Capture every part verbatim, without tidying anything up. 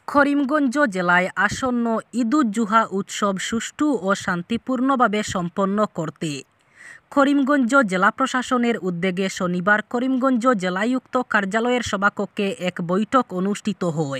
করিমগঞ্জ জেলায় আসন্ন ঈদ-উজ-জুহা উৎসব সুষ্ঠু ও শান্তিপূর্ণভাবে সম্পন্ন করতে করিমগঞ্জ জেলা প্রশাসনের উদ্যোগে শনিবার করিমগঞ্জ জেলায়ুক্ত কার্যালয়ের সভাকক্ষে এক বৈঠক অনুষ্ঠিত হয়।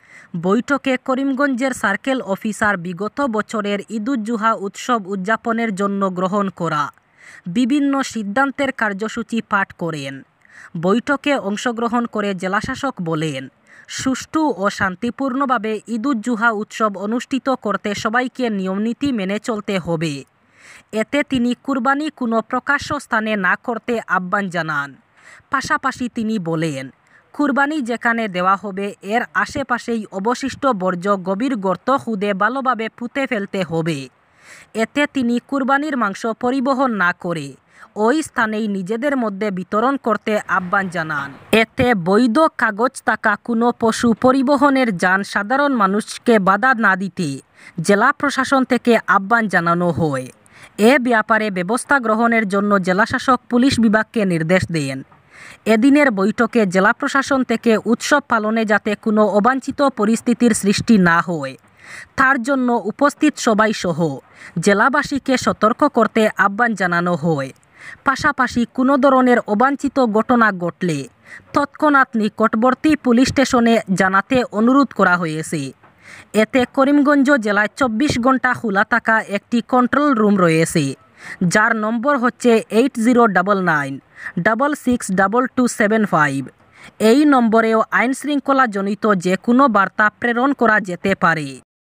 বৈঠকে করিমগঞ্জের সার্কেল অফিসার বিগত বছরের ঈদ-উজ-জুহা উৎসব উদযাপনের জন্য গ্রহণ করা বিভিন্ন সিদ্ধান্তের কার্যসূচি পাঠ করেন। বৈঠকে অংশগ্রহণ করে জেলাশাসক বলেন, সুষ্ঠু ও শান্তিপূর্ণভাবে ঈদ-উজ-জুহা উৎসব অনুষ্ঠিত করতে সবাইকে নিয়মনীতি মেনে চলতে হবে। এতে তিনি কুরবানি কোনো প্রকাশ্য স্থানে না করতে আহ্বান জানান। পাশাপাশি তিনি বলেন, কুরবানি যেখানে দেওয়া হবে এর আশেপাশেই অবশিষ্ট বর্জ্য গভীর গর্ত খুদে ভালোভাবে পুঁতে ফেলতে হবে। এতে তিনি কুরবানির মাংস পরিবহন না করে ওই স্থানেই নিজেদের মধ্যে বিতরণ করতে আহ্বান জানান। এতে বৈধ কাগজ থাকা কোনো পশু পরিবহনের যান সাধারণ মানুষকে বাধা না দিতে জেলা প্রশাসন থেকে আহ্বান জানানো হয়। এ ব্যাপারে ব্যবস্থা গ্রহণের জন্য জেলাশাসক পুলিশ বিভাগকে নির্দেশ দেন। এদিনের বৈঠকে জেলা প্রশাসন থেকে উৎসব পালনে যাতে কোনো অবাঞ্ছিত পরিস্থিতির সৃষ্টি না হয় তার জন্য উপস্থিত সবাই সহ জেলাবাসীকে সতর্ক করতে আহ্বান জানানো হয়। পাশাপাশি কোনো ধরনের অবাঞ্ছিত ঘটনা ঘটলে তৎক্ষণাৎ নিকটবর্তী পুলিশ স্টেশনে জানাতে অনুরোধ করা হয়েছে। এতে করিমগঞ্জ জেলায় চব্বিশ ঘন্টা খোলা থাকা একটি কন্ট্রোল রুম রয়েছে, যার নম্বর হচ্ছে eight zero double nine double six double two seven five. এই নম্বরেও আইনশৃঙ্খলাজনিত যে কোনো বার্তা প্রেরণ করা যেতে পারে।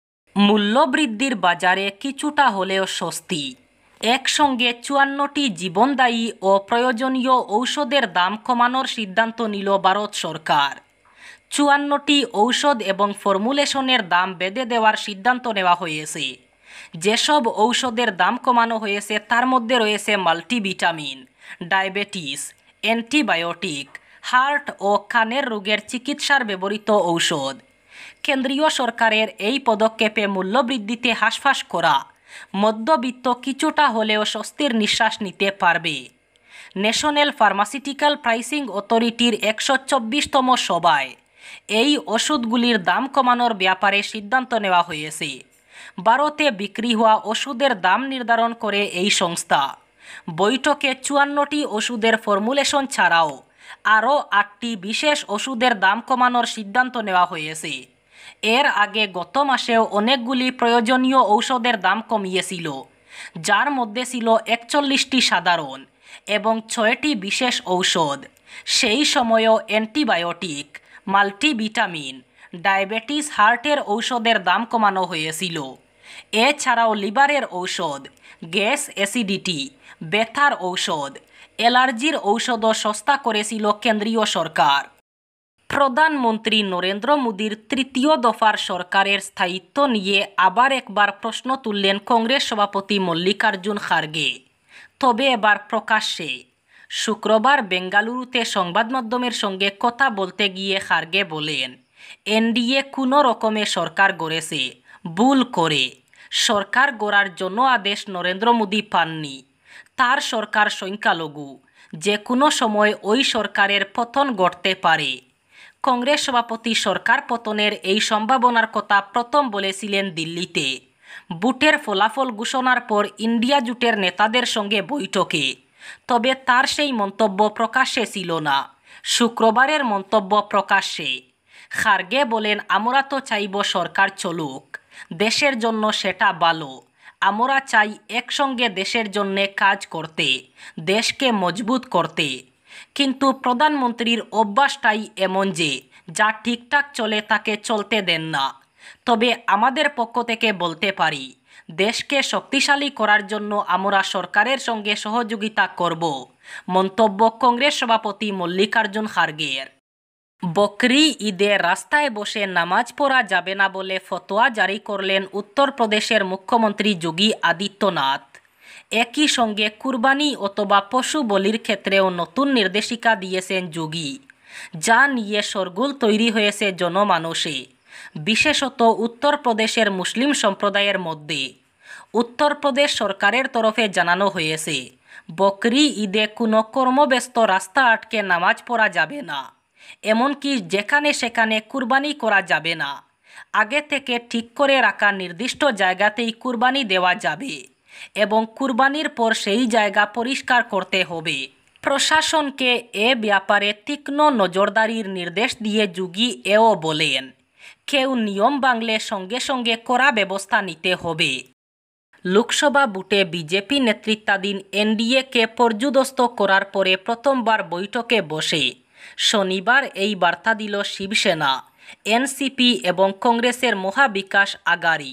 মূল্যবৃদ্ধির বাজারে কিছুটা হলেও স্বস্তি। একসঙ্গে চুয়ান্নটি জীবনদায়ী ও প্রয়োজনীয় ঔষধের দাম কমানোর সিদ্ধান্ত নিল ভারত সরকার। চুয়ান্নটি ঔষধ এবং ফর্মুলেশনের দাম বেঁধে দেওয়ার সিদ্ধান্ত নেওয়া হয়েছে। যেসব ঔষধের দাম কমানো হয়েছে তার মধ্যে রয়েছে মাল্টিভিটামিন, ডায়াবেটিস, অ্যান্টিবায়োটিক, হার্ট ও কানের রোগের চিকিৎসার ব্যবহৃত ঔষধ। কেন্দ্রীয় সরকারের এই পদক্ষেপে মূল্যবৃদ্ধিতে হাঁসফাঁস করা মধ্যবিত্ত কিছুটা হলেও স্বস্তির নিঃশ্বাস নিতে পারবে। ন্যাশনাল ফার্মাসিউটিক্যাল প্রাইসিং অথরিটির একশো চব্বিশতম সভায় এই ওষুধগুলির দাম কমানোর ব্যাপারে সিদ্ধান্ত নেওয়া হয়েছে। ভারতে বিক্রি হওয়া ওষুধের দাম নির্ধারণ করে এই সংস্থা। বৈঠকে চুয়ান্নটি ওষুধের ফর্মুলেশন ছাড়াও আরও আটটি বিশেষ ওষুধের দাম কমানোর সিদ্ধান্ত নেওয়া হয়েছে। এর আগে গত মাসেও অনেকগুলি প্রয়োজনীয় ঔষধের দাম কমিয়েছিল, যার মধ্যে ছিল একচল্লিশটি সাধারণ এবং ছয়টি বিশেষ ঔষধ। সেই সময়ও অ্যান্টিবায়োটিক, মাল্টিভিটামিন, ডায়াবেটিস, হার্টের ঔষধের দাম কমানো হয়েছিল। এছাড়াও লিভারের ঔষধ, গ্যাস, অ্যাসিডিটি, ব্যথার ঔষধ, অ্যালার্জির ঔষধও সস্তা করেছিল কেন্দ্রীয় সরকার। প্রধানমন্ত্রী নরেন্দ্র মোদীর তৃতীয় দফার সরকারের স্থায়িত্ব নিয়ে আবার একবার প্রশ্ন তুললেন কংগ্রেস সভাপতি মল্লিকার্জুন খার্গে। তবে এবার প্রকাশ্যে। শুক্রবার বেঙ্গালুরুতে সংবাদ মাধ্যমের সঙ্গে কথা বলতে গিয়ে খার্গে বলেন, এনডিএ কোনো রকমে সরকার গড়েছে, ভুল করে। সরকার গড়ার জন্য আদেশ নরেন্দ্র মোদী পাননি। তার সরকার সংখ্যালঘু, যে কোনো সময় ওই সরকারের পতন ঘটতে পারে। কংগ্রেস সভাপতি সরকার পতনের এই সম্ভাবনার কথা প্রথম বলেছিলেন দিল্লিতে ভোটের ফলাফল ঘোষণার পর ইন্ডিয়া জোটের নেতাদের সঙ্গে বৈঠকে। তবে তার সেই মন্তব্য প্রকাশ্যে ছিল না, শুক্রবারের মন্তব্য প্রকাশ্যে। খার্গে বলেন, আমরা তো চাইব সরকার চলুক, দেশের জন্য সেটা ভালো। আমরা চাই একসঙ্গে দেশের জন্যে কাজ করতে, দেশকে মজবুত করতে। কিন্তু প্রধানমন্ত্রীর অভ্যাসটাই এমন যে যা ঠিকঠাক চলে তাকে চলতে দেন না। তবে আমাদের পক্ষ থেকে বলতে পারি, দেশকে শক্তিশালী করার জন্য আমরা সরকারের সঙ্গে সহযোগিতা করব। মন্তব্য কংগ্রেস সভাপতি মল্লিকার্জুন খার্গের। বকরি ঈদে রাস্তায় বসে নামাজ পড়া যাবে না বলে ফতোয়া জারি করলেন উত্তরপ্রদেশের মুখ্যমন্ত্রী যোগী আদিত্যনাথ। একই সঙ্গে কুরবানি অথবা পশু বলির ক্ষেত্রেও নতুন নির্দেশিকা দিয়েছেন যোগী, যা নিয়ে শোরগোল তৈরি হয়েছে জনমানসে, বিশেষত উত্তরপ্রদেশের মুসলিম সম্প্রদায়ের মধ্যে। উত্তরপ্রদেশ সরকারের তরফে জানানো হয়েছে, বকরি ঈদে কোনো কর্মব্যস্ত রাস্তা আটকে নামাজ পড়া যাবে না, এমনকি যেখানে সেখানে কুরবানি করা যাবে না। আগে থেকে ঠিক করে রাখা নির্দিষ্ট জায়গাতেই কুরবানি দেওয়া যাবে এবং কুরবানির পর সেই জায়গা পরিষ্কার করতে হবে। প্রশাসনকে এ ব্যাপারে তীক্ষ্ণ নজরদারির নির্দেশ দিয়ে যোগী এও বলেন, কেউ নিয়ম ভাঙলে সঙ্গে সঙ্গে কড়া ব্যবস্থা নিতে হবে। লোকসভা ভোটে বিজেপি নেতৃত্বাধীন এনডিএকে পর্যুদস্ত করার পরে প্রথমবার বৈঠকে বসে শনিবার এই বার্তা দিল শিবসেনা, এনসিপি এবং কংগ্রেসের মহাবিকাশ আঘাড়ি।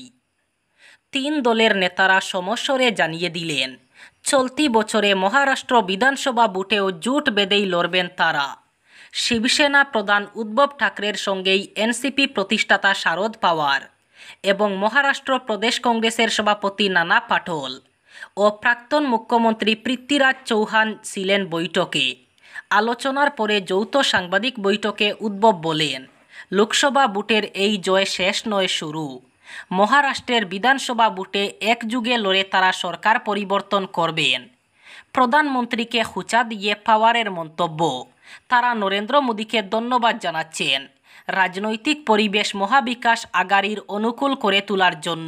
তিন দলের নেতারা সমস্বরে জানিয়ে দিলেন, চলতি বছরে মহারাষ্ট্র বিধানসভা ভোটেও জোট বেঁধেই লড়বেন তারা। শিবসেনা প্রধান উদ্ধব ঠাকরের সঙ্গেই এনসিপি প্রতিষ্ঠাতা শারদ পাওয়ার এবং মহারাষ্ট্র প্রদেশ কংগ্রেসের সভাপতি নানা পাটোল ও প্রাক্তন মুখ্যমন্ত্রী পৃথ্বীরাজ চৌহান ছিলেন বৈঠকে। আলোচনার পরে যৌথ সাংবাদিক বৈঠকে উদ্ধব বলেন, লোকসভা ভোটের এই জয় শেষ নয়, শুরু। মহারাষ্ট্রের বিধানসভা ভোটে একযুগে লড়ে তারা সরকার পরিবর্তন করবেন। প্রধানমন্ত্রীকে খুঁচা দিয়ে পাওয়ারের মন্তব্য, তারা নরেন্দ্র মোদীকে ধন্যবাদ জানাচ্ছেন রাজনৈতিক পরিবেশ মহাবিকাশ আঘাড়ির অনুকূল করে তোলার জন্য।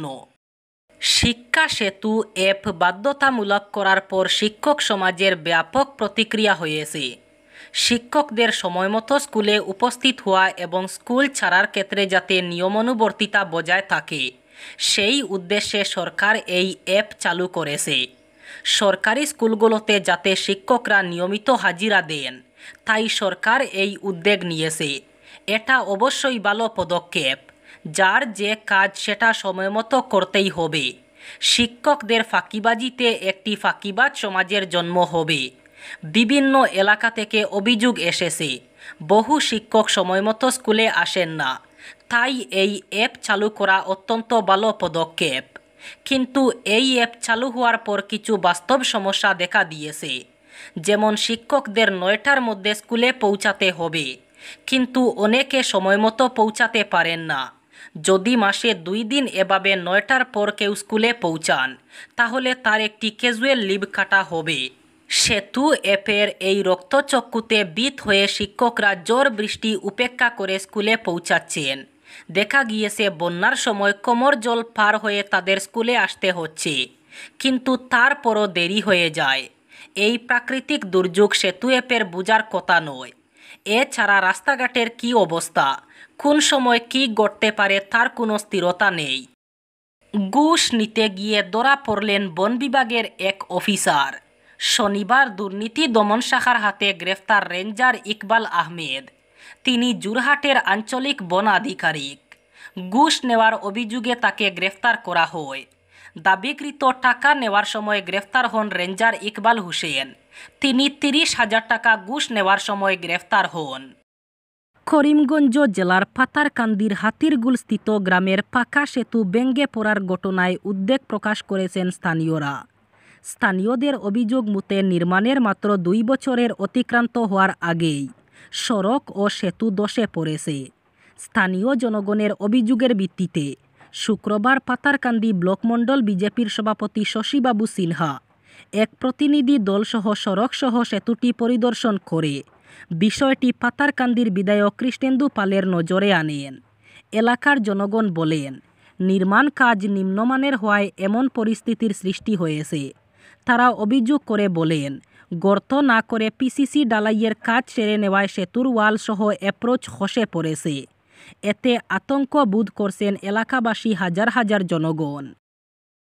শিক্ষা সেতু অ্যাপ বাধ্যতামূলক করার পর শিক্ষক সমাজের ব্যাপক প্রতিক্রিয়া হয়েছে। শিক্ষকদের সময়মতো স্কুলে উপস্থিত হওয়া এবং স্কুল ছাড়ার ক্ষেত্রে যাতে নিয়মানুবর্তিতা বজায় থাকে সেই উদ্দেশ্যে সরকার এই অ্যাপ চালু করেছে। সরকারি স্কুলগুলোতে যাতে শিক্ষকরা নিয়মিত হাজিরা দেন তাই সরকার এই উদ্যোগ নিয়েছে। এটা অবশ্যই ভালো পদক্ষেপ। যার যে কাজ সেটা সময়মতো করতেই হবে। শিক্ষকদের ফাঁকিবাজিতে একটি ফাঁকিবাজ সমাজের জন্ম হবে। বিভিন্ন এলাকা থেকে অভিযোগ এসেছে, বহু শিক্ষক সময়মতো স্কুলে আসেন না, তাই এই অ্যাপ চালু করা অত্যন্ত ভালো পদক্ষেপ। কিন্তু এই অ্যাপ চালু হওয়ার পর কিছু বাস্তব সমস্যা দেখা দিয়েছে। যেমন শিক্ষকদের নয়টার মধ্যে স্কুলে পৌঁছাতে হবে, কিন্তু অনেকে সময়মতো পৌঁছাতে পারেন না। যদি মাসে দুই দিন এভাবে নয়টার পর কেউ স্কুলে পৌঁছান তাহলে তার একটি ক্যাজুয়াল লিভ কাটা হবে। সেতু অ্যাপের এই রক্তচক্ষুতে বিত হয়ে শিক্ষকরা ঝড় বৃষ্টি উপেক্ষা করে স্কুলে পৌঁছাচ্ছেন। দেখা গিয়েছে বন্যার সময় কোমর জল পার হয়ে তাদের স্কুলে আসতে হচ্ছে, কিন্তু তারপরও দেরি হয়ে যায়। এই প্রাকৃতিক দুর্যোগ সেতু অ্যাপের বোঝার কথা নয়। এছাড়া রাস্তাঘাটের কী অবস্থা, কোন সময় কী ঘটতে পারে তার কোনো স্থিরতা নেই। ঘুষ নিতে গিয়ে ধরা পড়লেন বন বিভাগের এক অফিসার। শনিবার দুর্নীতি দমন শাখার হাতে গ্রেফতার রেঞ্জার ইকবাল আহমেদ। তিনি যোরহাটের আঞ্চলিক বন আধিকারিক। ঘুষ নেওয়ার অভিযোগে তাকে গ্রেফতার করা হয়। দাবিকৃত টাকা নেওয়ার সময় গ্রেফতার হন রেঞ্জার ইকবাল হোসেন। তিনি তিরিশ হাজার টাকা ঘুষ নেওয়ার সময় গ্রেফতার হন। করিমগঞ্জ জেলার পাতারকান্দির হাতিরগুলস্থিত গ্রামের পাকা সেতু ভেঙে পড়ার ঘটনায় উদ্বেগ প্রকাশ করেছেন স্থানীয়রা। স্থানীয়দের অভিযোগ মতে নির্মাণের মাত্র দুই বছরের অতিক্রান্ত হওয়ার আগেই সড়ক ও সেতু ধসে পড়েছে। স্থানীয় জনগণের অভিযোগের ভিত্তিতে শুক্রবার পাতারকান্দি ব্লক মণ্ডল বিজেপির সভাপতি শশীবাবু সিনহা এক প্রতিনিধি দলসহ সড়কসহ সেতুটি পরিদর্শন করে বিষয়টি পাতারকান্দির বিধায়ক কৃষ্ণেন্দু পালের নজরে আনেন। এলাকার জনগণ বলেন, নির্মাণ কাজ নিম্নমানের হওয়ায় এমন পরিস্থিতির সৃষ্টি হয়েছে। তারা অভিযোগ করে বলেন, গর্ত না করে পিসিসি ডালাইয়ের কাজ সেরে নেওয়ায় সেতুর ওয়াল সহ অ্যাপ্রোচ খসে পড়েছে। এতে আতঙ্ক বোধ করছেন এলাকাবাসী হাজার হাজার জনগণ।